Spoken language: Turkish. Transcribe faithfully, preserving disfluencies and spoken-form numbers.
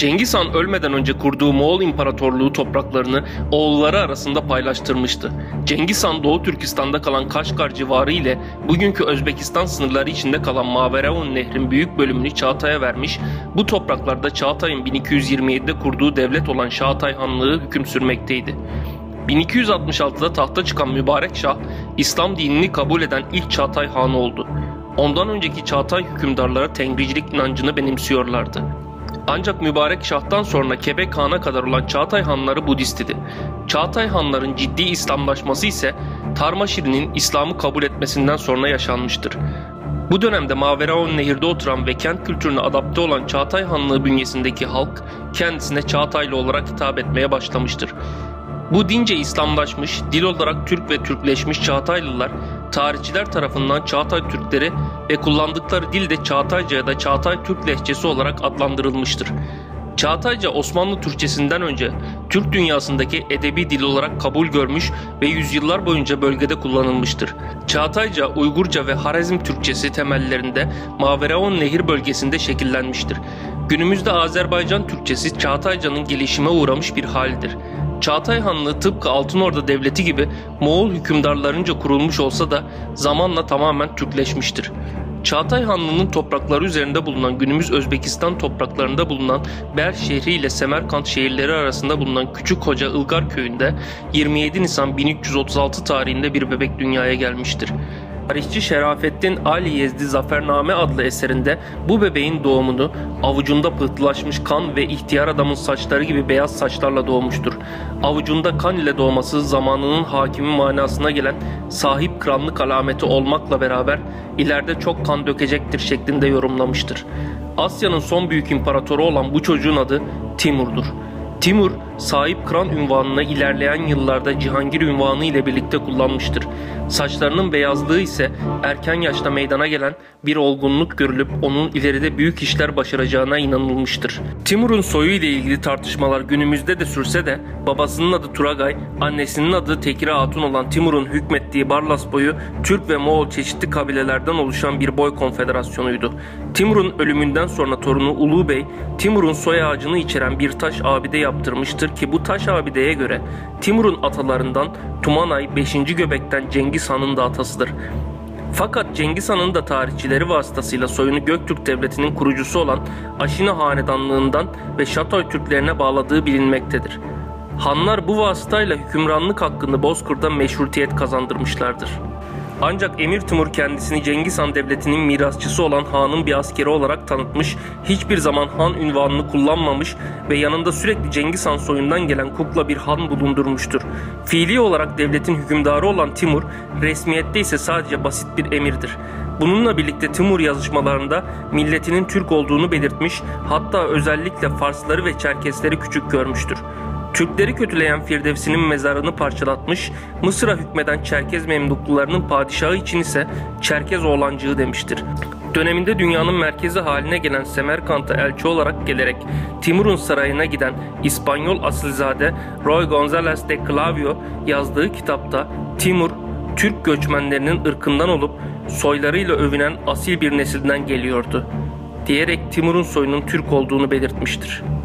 Cengiz Han ölmeden önce kurduğu Moğol İmparatorluğu topraklarını oğulları arasında paylaştırmıştı. Cengiz Han Doğu Türkistan'da kalan Kaşgar civarı ile bugünkü Özbekistan sınırları içinde kalan Maveraun Nehri'nin büyük bölümünü Çağatay'a vermiş, bu topraklarda Çağatay'ın bin iki yüz yirmi yedide kurduğu devlet olan Çağatay Hanlığı hüküm sürmekteydi. bin iki yüz altmış altıda tahta çıkan Mübarek Şah, İslam dinini kabul eden ilk Çağatay Hanı oldu. Ondan önceki Çağatay hükümdarları Tengricilik inancını benimsiyorlardı. Ancak Mübarek Şah'tan sonra Kebek Han'a kadar olan Çağatay Hanları Budist idi. Çağatay Hanların ciddi İslamlaşması ise Tarmaşiri'nin İslam'ı kabul etmesinden sonra yaşanmıştır. Bu dönemde Maveraun Nehir'de oturan ve kent kültürüne adapte olan Çağatay Hanlığı bünyesindeki halk kendisine Çağataylı olarak hitap etmeye başlamıştır. Bu dince İslamlaşmış, dil olarak Türk ve Türkleşmiş Çağataylılar, tarihçiler tarafından Çağatay Türkleri ve kullandıkları dil de Çağatayca ya da Çağatay Türk lehçesi olarak adlandırılmıştır. Çağatayca Osmanlı Türkçesinden önce Türk dünyasındaki edebi dil olarak kabul görmüş ve yüzyıllar boyunca bölgede kullanılmıştır. Çağatayca, Uygurca ve Harizm Türkçesi temellerinde Maveraun Nehir bölgesinde şekillenmiştir. Günümüzde Azerbaycan Türkçesi Çağatayca'nın gelişime uğramış bir halidir. Çağatay Hanlığı tıpkı Altınordu Devleti gibi Moğol hükümdarlarınca kurulmuş olsa da zamanla tamamen Türkleşmiştir. Çağatay Hanlığı'nın toprakları üzerinde bulunan günümüz Özbekistan topraklarında bulunan Ber şehri ile Semerkant şehirleri arasında bulunan Küçükhoca Ilgar köyünde yirmi yedi Nisan bin üç yüz otuz altı tarihinde bir bebek dünyaya gelmiştir. Tarihçi Şerafettin Ali Yezdi Zafername adlı eserinde bu bebeğin doğumunu avucunda pıhtılaşmış kan ve ihtiyar adamın saçları gibi beyaz saçlarla doğmuştur. Avucunda kan ile doğması zamanının hakimi manasına gelen sahip krallık alameti olmakla beraber ileride çok kan dökecektir şeklinde yorumlamıştır. Asya'nın son büyük imparatoru olan bu çocuğun adı Timur'dur. Timur, sahip kral unvanını ilerleyen yıllarda Cihangir unvanı ile birlikte kullanmıştır. Saçlarının beyazlığı ise erken yaşta meydana gelen bir olgunluk görülüp onun ileride büyük işler başaracağına inanılmıştır. Timur'un soyu ile ilgili tartışmalar günümüzde de sürse de babasının adı Turagay, annesinin adı Tekire Hatun olan Timur'un hükmettiği Barlas boyu Türk ve Moğol çeşitli kabilelerden oluşan bir boy konfederasyonuydu. Timur'un ölümünden sonra torunu Ulu Bey, Timur'un soy ağacını içeren bir taş abide yaptırmıştır ki bu taş abideye göre Timur'un atalarından Tumanay beşinci Göbek'ten Cengiz Han'ın da atasıdır. Fakat Cengiz Han'ın da tarihçileri vasıtasıyla soyunu Göktürk Devleti'nin kurucusu olan Aşina Hanedanlığından ve Şatoy Türklerine bağladığı bilinmektedir. Hanlar bu vasıtayla hükümranlık hakkını Bozkır'da meşrutiyet kazandırmışlardır. Ancak Emir Timur kendisini Cengiz Han Devleti'nin mirasçısı olan Han'ın bir askeri olarak tanıtmış, hiçbir zaman Han unvanını kullanmamış ve yanında sürekli Cengiz Han soyundan gelen kukla bir Han bulundurmuştur. Fiili olarak devletin hükümdarı olan Timur, resmiyette ise sadece basit bir emirdir. Bununla birlikte Timur yazışmalarında milletinin Türk olduğunu belirtmiş, hatta özellikle Farsları ve Çerkesleri küçük görmüştür. Türkleri kötüleyen Firdevsi'nin mezarını parçalatmış, Mısır'a hükmeden Çerkez Memluklularının padişahı için ise Çerkez oğlancığı demiştir. Döneminde dünyanın merkezi haline gelen Semerkant'a elçi olarak gelerek Timur'un sarayına giden İspanyol asilzade Roy González de Clavijo yazdığı kitapta Timur, Türk göçmenlerinin ırkından olup soylarıyla övünen asil bir nesilden geliyordu diyerek Timur'un soyunun Türk olduğunu belirtmiştir.